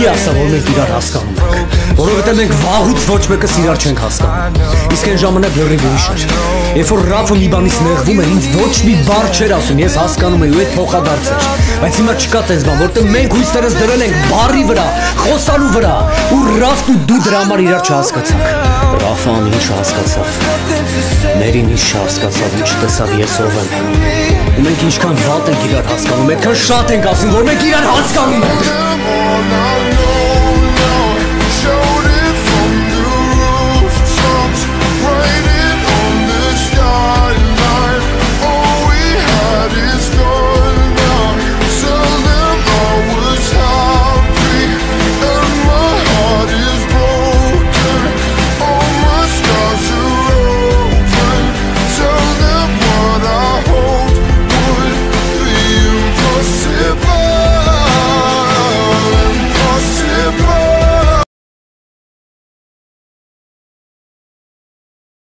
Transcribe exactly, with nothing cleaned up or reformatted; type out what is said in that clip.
ասա, որ մենք իրար հասկանում ենք, որովհետև մենք վաղուց ոչ մեկս իրար չենք հասկանում։ Իսկ այն ժամանակ լրիվ ուրիշ էր։ Երբ որ Ռաֆը մի բանից նեղվում էր, ինձ ոչ մի բառ չէր ասում, ես հասկանում էի ու այդ փոխադարձ էր։ Բայց հիմա չկա տես բան, որտեղ մենք հույսերս դրել ենք բառի վրա, խոսալու վրա, ու Ռաֆն ու դու դրա համար իրար չհասկացաք։ Ռաֆը ամեն ինչ հասկացավ։ Մերին ինչ չհասկացավ, ինչ տեսավ ես ով եմ։ Ու մենք ինչքան վատ ենք իրար հասկանում, այդքան շատ ենք ասում, որ մենք իրար հասկանում ենք։